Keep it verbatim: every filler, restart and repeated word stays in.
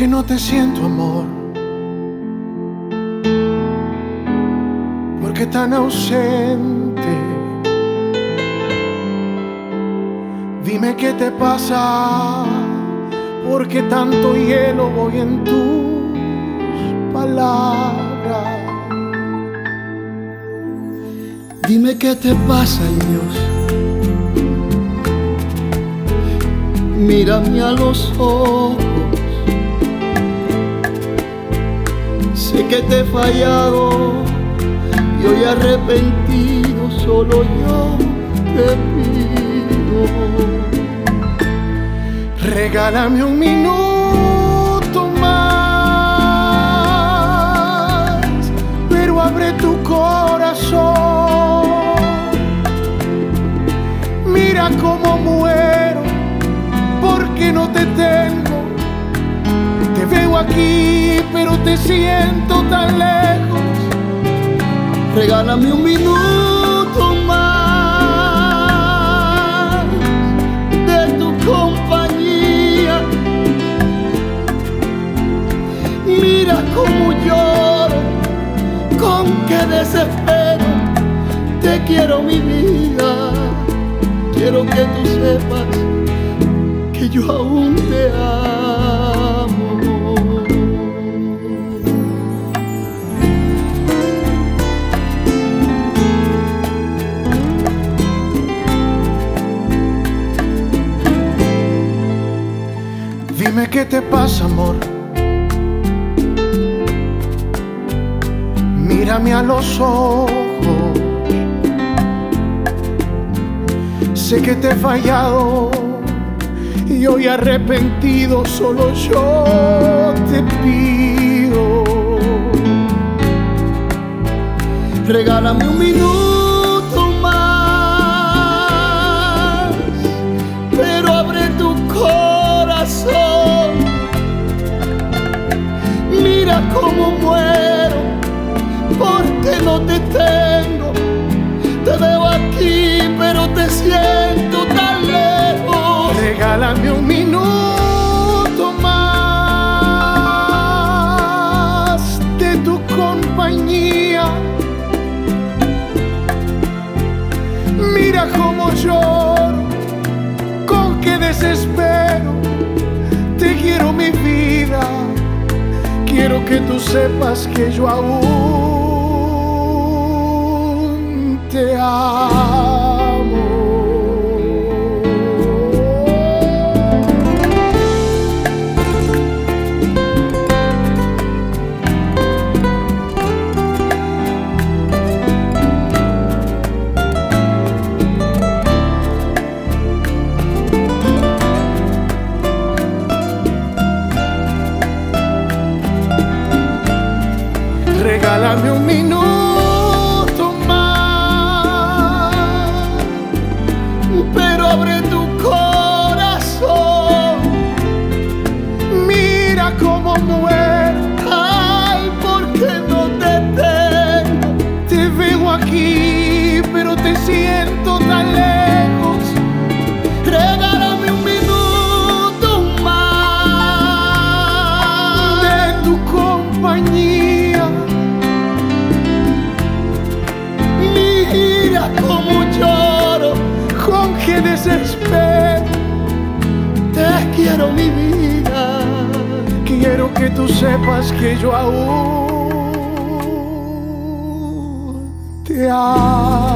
porque no te siento, amor, porque tan ausente. Dime qué te pasa, porque tanto hielo voy en tus palabras. Dime qué te pasa, Dios. Mírame a los ojos. Sé que te he fallado y hoy arrepentido solo yo te pido. Regálame un minuto más, pero abre tu corazón. Mira cómo muero porque no te tengo. Te veo aquí, pero te siento tan lejos. Regálame un minuto más de tu compañía. Mira cómo lloro, con qué desespero. Te quiero, mi vida. Quiero que tú sepas que yo aún te amo. Dime qué te pasa, amor. Mírame a los ojos. Sé que te he fallado y hoy arrepentido solo yo te pido. Regálame un minuto más, pero abre tu corazón. Mira cómo muero porque no te tengo. Te veo aquí, pero te siento tan lejos. Regálame un minuto más de tu compañía. Mira cómo lloro, con qué desespero. Te quiero, mi vida. Quiero que tú sepas que yo aún te amo. Regálame un minuto más, pero abre tu corazón. Mira cómo muero, ay, porque no te tengo. Te veo aquí, pero te siento tan lejos. Regálame un minuto más de tu compañía. Mira cómo lloro, con qué desespero. Te quiero, mi vida. Quiero que tú sepas que yo aún te amo.